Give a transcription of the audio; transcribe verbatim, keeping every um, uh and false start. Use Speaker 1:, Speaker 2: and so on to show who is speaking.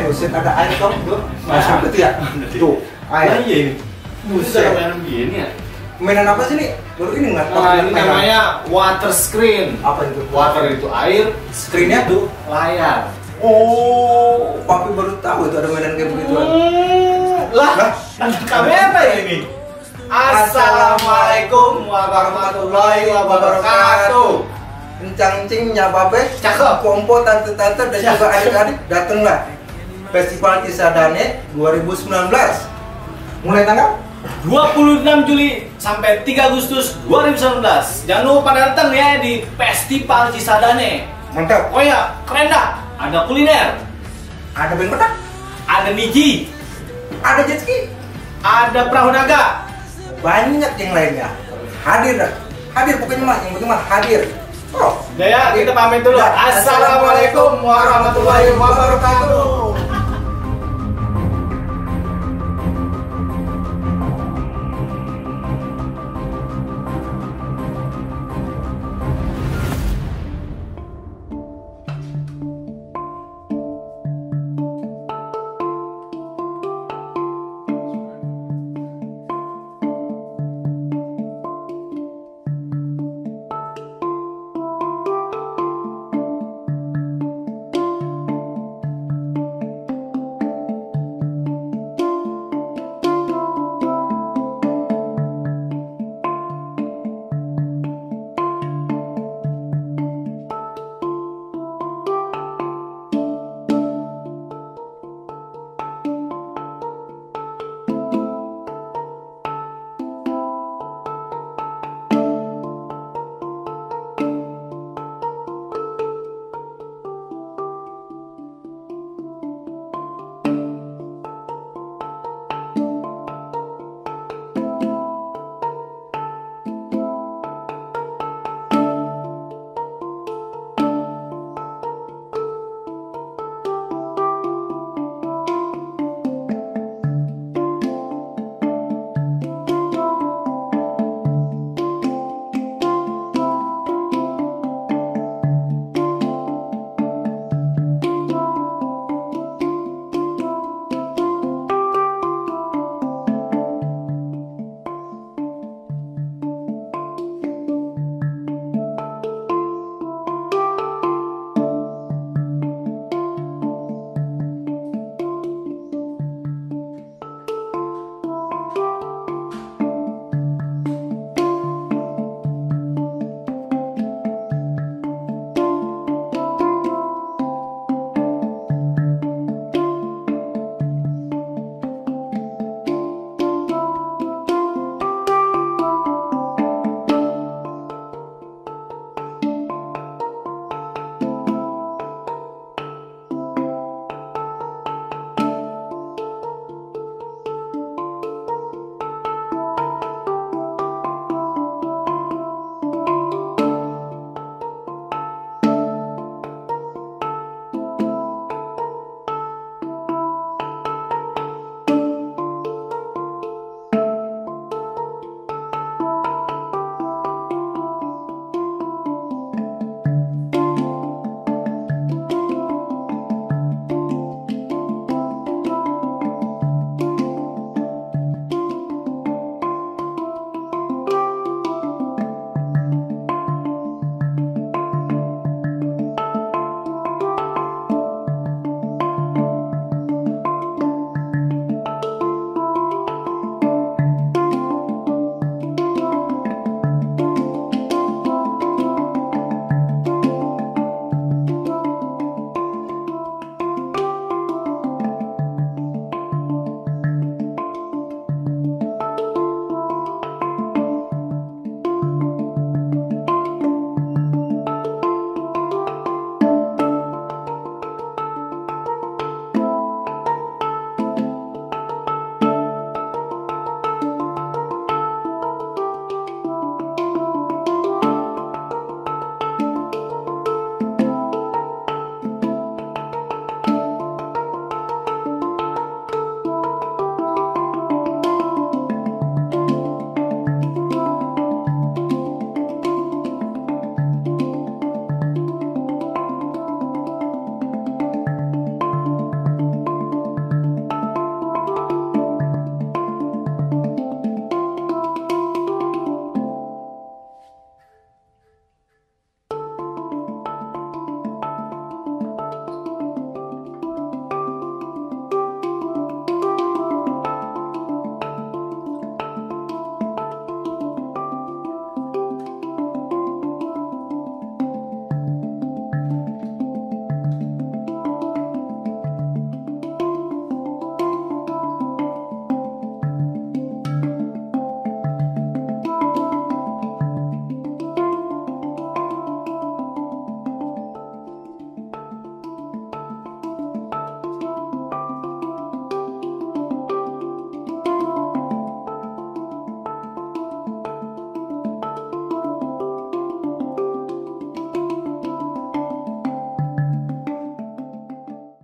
Speaker 1: buset ada air dong tuh. Masuk itu ya. Tuh, air.
Speaker 2: Iya ini. Buset mainan begini ya.
Speaker 1: Mainan apa sih nih? Baru ini nggak tahu.
Speaker 2: Nah, ini namanya water screen.
Speaker 1: Apa itu?
Speaker 2: Water itu air, screen-nya tuh layar.
Speaker 1: Oh, papi baru tahu itu ada mainan kayak begitu.
Speaker 2: Hmm, lah, kamera ya ini. Assalamualaikum warahmatullahi wabarakatuh.
Speaker 1: Kencang-kencingnya babe,
Speaker 2: Cakep.
Speaker 1: kompo tante-tante dan juga adik-adik datanglah Festival Cisadane dua ribu sembilan belas. Mulai tanggal
Speaker 2: dua puluh enam Juli sampai tiga Agustus dua ribu sembilan belas. Jangan lupa datang ya di Festival Cisadane.
Speaker 1: mantap.
Speaker 2: Oh ya, keren dah. Ada kuliner,
Speaker 1: Ada band petak,
Speaker 2: ada niji,
Speaker 1: ada jet ski,
Speaker 2: ada perahu naga.
Speaker 1: banyak yang lainnya. Hadir dah. Hadir pokoknya mah, yang penting mah hadir. Oh,
Speaker 2: Udah ya, kita pamit dulu.
Speaker 1: Ya,
Speaker 2: Assalamualaikum warahmatullahi wabarakatuh.